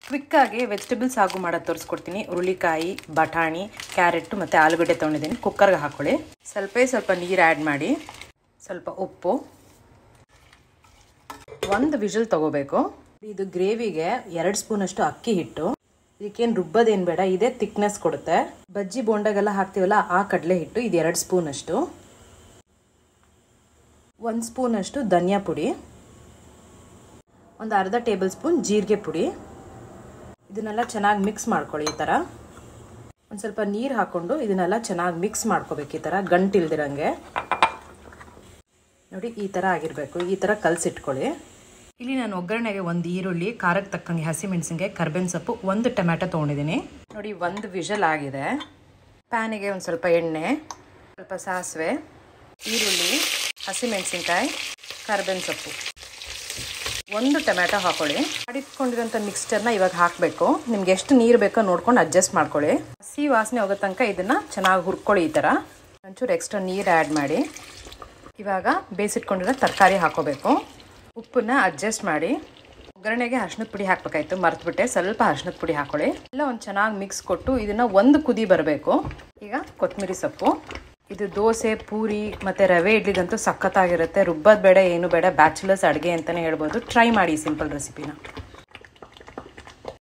ಕ್ವಿಕ್ಕಾಗಿ vegetables ಸಾಗು ಮಾಡೋದು ತೋರಿಸ್ಕೊಡ್ತೀನಿ. ಹುರುಳಿಕಾಯಿ, ಬಟಾಣಿ, ಕ್ಯಾರೆಟ್ ಮತ್ತು ಆಲೂಗಡ್ಡೆ ತೊಗೊಂಡಿದ್ದೀನಿ. ಕುಕ್ಕರ್ಗೆ ಹಾಕ್ಕೊಳ್ಳಿ. ಸ್ವಲ್ಪ ನೀರು ಆ್ಯಡ್ ಮಾಡಿ, ಸ್ವಲ್ಪ ಉಪ್ಪು, 1 ವಿಷಲ್ ತೊಗೋಬೇಕು. ಇದು ಗ್ರೇವಿಗೆ 2 ಸ್ಪೂನಷ್ಟು ಅಕ್ಕಿ ಹಿಟ್ಟು. ಇದಕ್ಕೇನು ರುಬ್ಬೋದೇನು ಬೇಡ, ಇದೇ ಥಿಕ್ನೆಸ್ ಕೊಡುತ್ತೆ. ಬಜ್ಜಿ ಬೋಂಡಾಗೆಲ್ಲ ಹಾಕ್ತೀವಲ್ಲ ಆ ಕಡಲೆ ಹಿಟ್ಟು, ಇದು 2 ಸ್ಪೂನಷ್ಟು. 1 ಸ್ಪೂನಷ್ಟು ಧನಿಯಾ ಪುಡಿ, ಒಂದು ಅರ್ಧ ಟೇಬಲ್ ಸ್ಪೂನ್ ಜೀರಿಗೆ ಪುಡಿ. ಇದನ್ನೆಲ್ಲ ಚೆನ್ನಾಗಿ ಮಿಕ್ಸ್ ಮಾಡ್ಕೊಳ್ಳಿ. ಈ ಥರ ಒಂದು ಸ್ವಲ್ಪ ನೀರು ಹಾಕ್ಕೊಂಡು ಇದನ್ನೆಲ್ಲ ಚೆನ್ನಾಗಿ ಮಿಕ್ಸ್ ಮಾಡ್ಕೋಬೇಕು. ಈ ಥರ ಗಂಟಿಲ್ದಿರಂಗೆ ನೋಡಿ, ಈ ಥರ ಆಗಿರಬೇಕು. ಈ ಥರ ಕಲಸಿಟ್ಕೊಳ್ಳಿ. ಇಲ್ಲಿ ನಾನು ಒಗ್ಗರಣೆಗೆ 1 ಈರುಳ್ಳಿ, ಖಾರಕ್ಕೆ ತಕ್ಕಂಗೆ ಹಸಿಮೆಣಸಿನ್ಕಾಯಿ, ಕರ್ಬೇವಿನ ಸೊಪ್ಪು, 1 ಟೊಮ್ಯಾಟೊ ತೊಗೊಂಡಿದ್ದೀನಿ. ನೋಡಿ 1 ವಿಷಲ್ ಆಗಿದೆ. ಪ್ಯಾನಿಗೆ ಒಂದು ಸ್ವಲ್ಪ ಎಣ್ಣೆ, ಸ್ವಲ್ಪ ಸಾಸಿವೆ, ಈರುಳ್ಳಿ, ಹಸಿಮೆಣಸಿನ್ಕಾಯಿ, ಕರ್ಬೇವಿನ ಸೊಪ್ಪು, 1 ಟೊಮ್ಯಾಟೊ ಹಾಕೊಳ್ಳಿ. ಮಾಡಿಟ್ಕೊಂಡಿರೋಂಥ ಮಿಕ್ಸ್ಚರ್ನ ಇವಾಗ ಹಾಕಬೇಕು. ನಿಮ್ಗೆ ಎಷ್ಟು ನೀರು ಬೇಕೋ ನೋಡ್ಕೊಂಡು ಅಡ್ಜಸ್ಟ್ ಮಾಡ್ಕೊಳ್ಳಿ. ಹಸಿ ವಾಸನೆ ಹೋಗೋ ತನಕ ಇದನ್ನು ಚೆನ್ನಾಗಿ ಹುರ್ಕೊಳ್ಳಿ. ಈ ಥರ ಒಂಚೂರು ಎಕ್ಸ್ಟ್ರಾ ನೀರು ಆ್ಯಡ್ ಮಾಡಿ. ಇವಾಗ ಬೇಯಿಸಿಟ್ಕೊಂಡಿರೋ ತರಕಾರಿ ಹಾಕೋಬೇಕು. ಉಪ್ಪನ್ನ ಅಡ್ಜಸ್ಟ್ ಮಾಡಿ. ಒಗ್ಗರಣೆಗೆ ಅರಿಶಿಣದ ಪುಡಿ ಹಾಕಬೇಕಾಯ್ತು, ಮರ್ತುಬಿಟ್ಟೆ. ಸ್ವಲ್ಪ ಅರಿಶಿಣದ ಪುಡಿ ಹಾಕೊಳ್ಳಿ. ಎಲ್ಲ ಒಂದು ಚೆನ್ನಾಗಿ ಮಿಕ್ಸ್ ಕೊಟ್ಟು ಇದನ್ನು 1 ಕುದಿ ಬರಬೇಕು. ಈಗ ಕೊತ್ತಂಬರಿ ಸೊಪ್ಪು. ಇದು ದೋಸೆ, ಪೂರಿ ಮತ್ತು ರವೆ ಇಡ್ಲಿಗಂತೂ ಸಖತ್ತಾಗಿರುತ್ತೆ. ರುಬ್ಬೋದು ಬೇಡ, ಏನು ಬೇಡ, ಬ್ಯಾಚುಲರ್ಸ್ ಅಡುಗೆ ಅಂತಲೇ ಹೇಳ್ಬೋದು. ಟ್ರೈ ಮಾಡಿ ಸಿಂಪಲ್ ರೆಸಿಪಿನ.